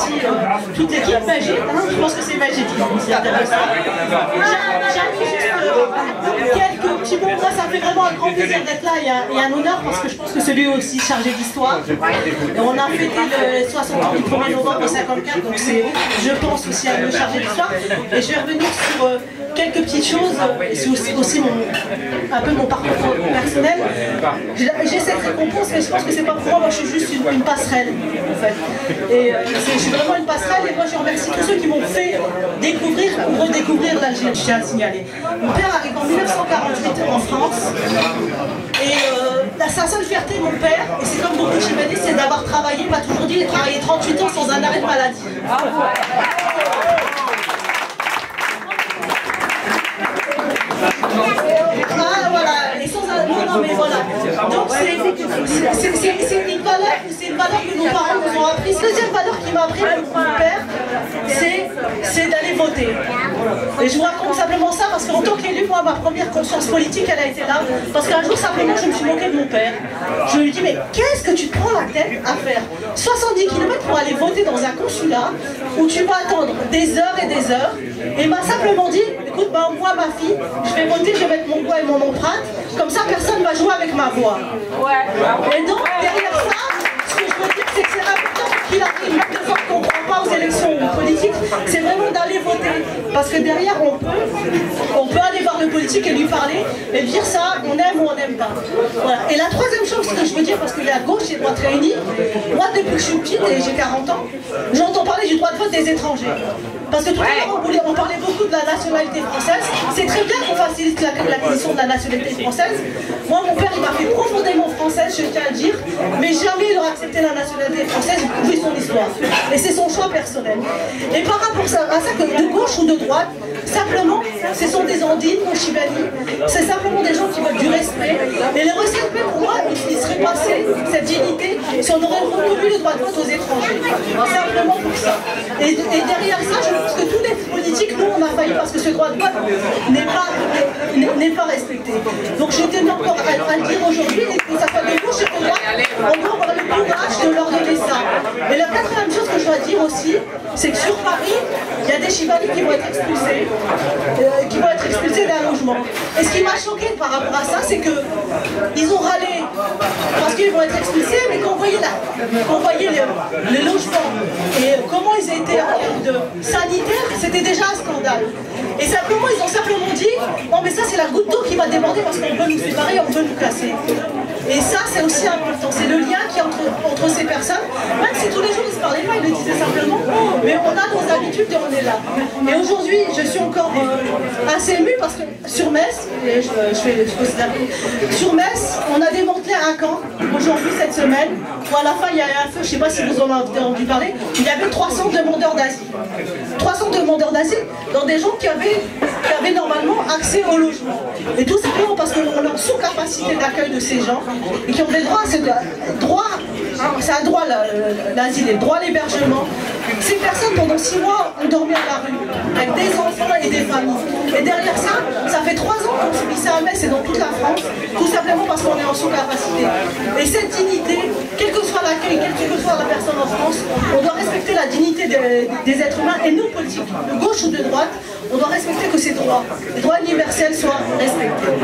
remercie toute l'équipe Magid, je pense que c'est Magid qui s'y intéresse. J'avais juste quelques petits mots. Moi, ça me fait vraiment un grand plaisir d'être là et un honneur parce que je pense que celui aussi chargé d'histoire. On a fêté le 60 ans du 1er novembre 54, donc c'est, je pense, aussi un lieu chargé d'histoire. Et je vais revenir sur quelques petites choses, et c'est aussi un peu mon parcours personnel. J'ai cette récompense, mais je pense que c'est pas pour moi, moi je suis juste une passerelle en fait. Et je suis vraiment une passerelle, et moi je remercie tous ceux qui m'ont fait découvrir ou redécouvrir l'Algérie, je tiens à le signaler. Mon père arrive en 1948 en France, et sa seule fierté, mon père, et c'est comme beaucoup de Chibani, c'est d'avoir travaillé, il m'a toujours dit, il a travaillé 38 ans sans un arrêt de maladie. Ah voilà, et sans un... Non mais voilà. Donc c'est une valeur que nos parents nous ont appris. La deuxième valeur qui m'a appris mon père, c'est d'aller voter. Et je vous raconte simplement ça parce qu'en tant qu'élu, moi, ma première conscience politique, elle a été là. Parce qu'un jour, simplement, je me suis moquée de mon père. Je lui ai dit, mais qu'est-ce que tu te prends la tête à faire 70 km pour aller voter dans un consulat où tu vas attendre des heures et des heures. Et il m'a simplement dit, écoute, bah, moi, ma fille, je vais voter, je vais mettre mon doigt et mon empreinte. Comme ça, personne ne va jouer avec ma voix. Ouais. Et donc, derrière ça, ce que je veux dire, c'est que c'est important qu'il arrive, même de fois qu'on ne prend pas aux élections politiques, c'est vraiment d'aller voter. Parce que derrière, on peut aller voir le politique et lui parler et dire ça, on aime ou on n'aime pas. Voilà. Et la troisième chose que je veux dire, parce qu'il y a gauche et droite réunies, moi, depuis que je suis petite et j'ai 40 ans, j'entends parler du droit de vote des étrangers. Parce que tout à l'heure, on parlait beaucoup de la nationalité française. C'est très bien qu'on facilite l'acquisition de la nationalité française. Moi, mon père, il m'a fait profondément française, je tiens à le dire, mais jamais il aurait accepté la nationalité française vu son histoire. Et c'est son choix personnel. Et par rapport à ça, que de gauche ou de droite, simplement, ce sont des andines, mon Chibani, c'est simplement des gens qui veulent du respect. Et le respect, pour moi, il serait passé, cette dignité, si on aurait reconnu le droit de vote aux étrangers. Simplement pour ça. Et derrière ça, je pense que tous les politiques, nous, on a failli parce que ce droit de vote n'est pas respecté. Donc je tenais encore à le dire aujourd'hui, et que ça soit de gauche et de droite, on doit avoir le courage de leur donner ça. Et la quatrième chose que je dois dire aussi, c'est que sur Paris, il y a des Chibani qui vont être expulsés, d'un logement. Et ce qui m'a choqué par rapport à ça, c'est qu'ils ont râlé parce qu'ils vont être expulsés, mais qu'on voyait les logements et comment ils étaient en termes de sanitaire, c'était déjà un scandale. Et simplement, ils ont simplement dit, non mais ça c'est la goutte d'eau qui va déborder parce qu'on veut nous séparer, on veut nous casser. Et ça c'est aussi important, c'est le lien qui est entre ces personnes, même si tous les jours ils ne se parlaient pas, ils le disaient simplement, mais on a nos habitudes et on est là. Et aujourd'hui, je suis encore assez émue parce que sur Metz, sur Metz, on a démantelé un camp aujourd'hui cette semaine, où à la fin il y a un feu, je ne sais pas si vous en avez entendu parler, il y avait 300 demandeurs d'asile. 300 demandeurs d'asile dans des gens qui avaient normalement accès au logement. Et tout simplement parce qu'on est en sous-capacité d'accueil de ces gens et qui ont des droits, c'est un droit l'asile et le droit à l'hébergement. Ces personnes pendant 6 mois ont dormi à la rue avec des enfants et des familles. Et derrière ça fait 3 ans qu'on subit ça à Metz et dans toute la France, tout simplement parce qu'on est en sous-capacité. Et cette dignité, quel que soit l'accueil, quelle que soit la personne en France, on doit respecter la dignité des êtres humains et nous, politiques, de gauche ou de droite, on doit respecter que ces droits, les droits universels soient respectés.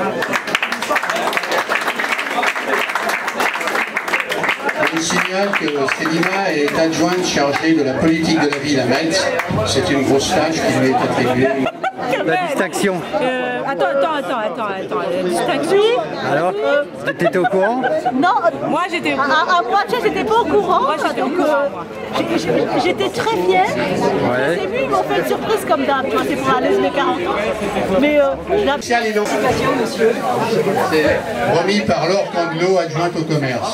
Je signale que Célina est adjointe chargée de la politique de la ville à Metz. C'est une grosse tâche qui lui est attribuée. La distinction. Attends, la distinction. Alors, t'étais au courant? Non, moi j'étais au courant. À moitié, j'étais pas au courant. Moi j'étais au courant. J'étais très fière. Ouais. Au début, ils m'ont fait une surprise comme d'hab. C'est pour aller mes 40 ans. Mais la monsieur. C'est remis par Laure Candelot, adjointe au commerce.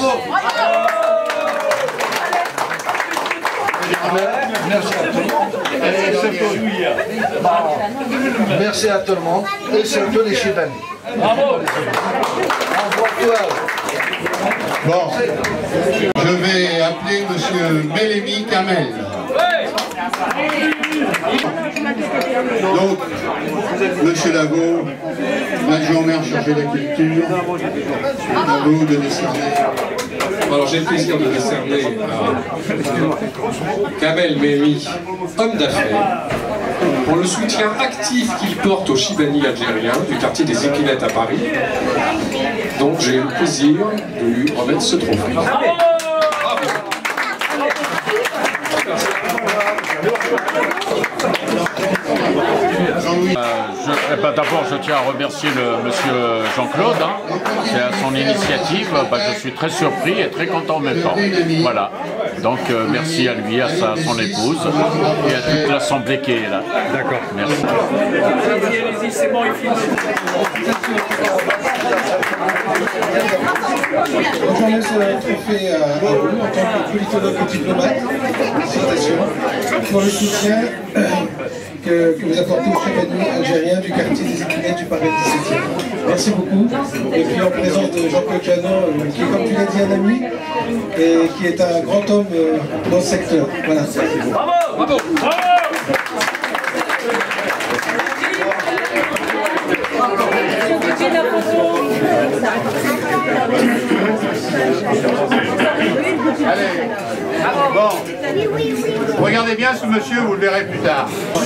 Merci à tout le monde. Merci à tout le monde et surtout les Chibani. Bravo. Bon, je vais appeler monsieur Mélémy Kamel. Donc, Monsieur Lavaux, l'adjoint maire chargé de la culture, à vous de décerner. Alors j'ai le plaisir de décerner à Kamel Mehri, homme d'affaires, pour le soutien actif qu'il porte aux Chibani algériens du quartier des Épinettes à Paris. Donc j'ai le plaisir de lui remettre ce trophée. D'abord, je tiens à remercier le monsieur Jean-Claude. C'est à son initiative. Je suis très surpris et très content en même temps. Voilà. Donc, merci à lui, à son épouse et à toute l'assemblée qui est là. D'accord. Merci. Je laisse le trophée à vous en tant que politologue et diplomate. Félicitations pour le soutien que vous apportez aux Chibani algériens du quartier des Épinettes du Paris 17e. Merci beaucoup. Et puis en présence de Jean-Claude Jeannot, qui est, comme tu l'as dit, un ami et qui est un grand homme dans ce secteur. Voilà. Bravo, bravo, bravo. Bon, regardez bien ce monsieur, vous le verrez plus tard.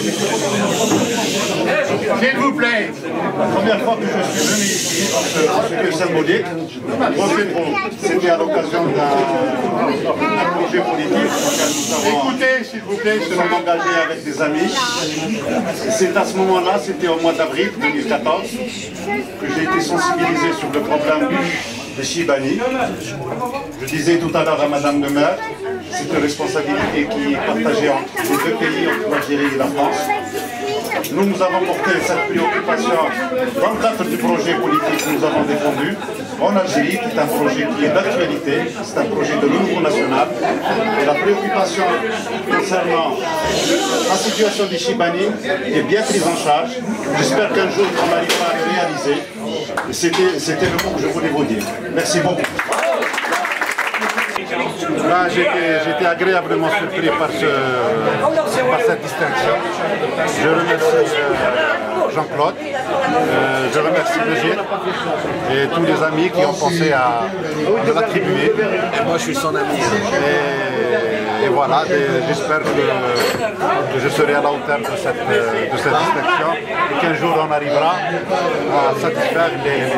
S'il vous plaît. La première fois que je suis venu ici, c'était symbolique. C'était à l'occasion d'un projet politique. Écoutez, s'il vous plaît, Nous sommes engagés avec des amis. C'est à ce moment-là, c'était au mois d'avril 2014, que j'ai été sensibilisé sur le problème des Chibani. Je disais tout à l'heure à Madame le maire, c'est une responsabilité qui est partagée entre les deux pays, entre l'Algérie et la France. Nous avons porté cette préoccupation dans le cadre du projet politique que nous avons défendu en Algérie, qui est un projet qui est d'actualité, c'est un projet de renouveau national. Et la préoccupation concernant la situation des Chibani est bien prise en charge. J'espère qu'un jour on arrivera à le réaliser. C'était le mot que je voulais vous dire. Merci beaucoup. J'ai été agréablement surpris par cette distinction. Je remercie Jean-Claude, je remercie Brigitte et tous les amis qui ont pensé à l'attribuer. Et moi je suis son ami. Et voilà, j'espère que je serai à la hauteur de cette distinction et qu'un jour on arrivera à satisfaire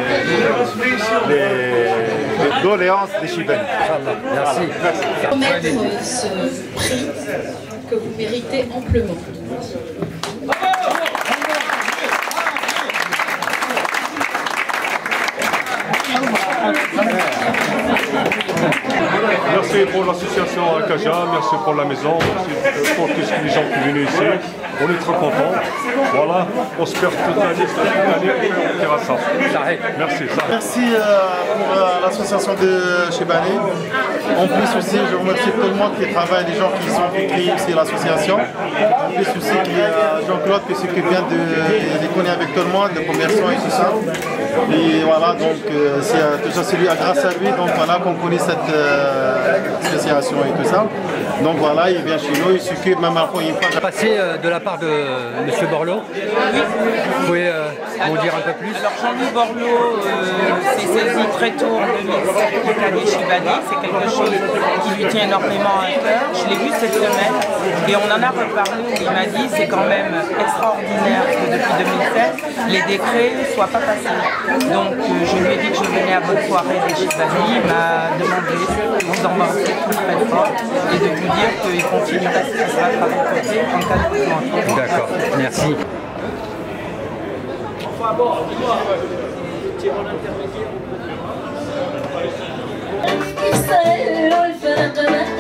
les doléances des Chibani. Merci. Remettre ce prix que vous méritez amplement. Merci pour l'association Akaja, merci pour la maison, merci pour tous les gens qui sont venus ici. On est très contents. Voilà, on se perd toute l'année, on fera ça. Merci. Merci pour l'association de Chibani. En plus aussi, je remercie tout le monde qui travaille, les gens qui sont créés aussi l'association. En plus aussi, Jean-Claude qui s'occupe bien de déconner avec tout le monde, de commerçants et tout ça. Et voilà, donc c'est grâce à lui qu'on connaît cette association et tout ça. Donc voilà, il vient chez nous, il s'occupe même après une fois. Passé de la part de M. Borloo. Oui. Vous pouvez en dire un peu plus? Alors Jean-Louis Borloo s'est saisi très tôt en 2007 du cas des Chibani. C'est quelque chose qui lui tient énormément à cœur. Je l'ai vu cette semaine et on en a reparlé. Il m'a dit c'est quand même extraordinaire que depuis 2007 les décrets ne soient pas passés. Donc je lui ai dit que je venais à votre soirée des Chibani. Il m'a demandé de vous embrasser tout très fort et de vous dire qu'il continuera à se battre à vos côtés en cas de besoin. D'accord, merci. Enfin bon, dis-moi, tu es mon intermédiaire.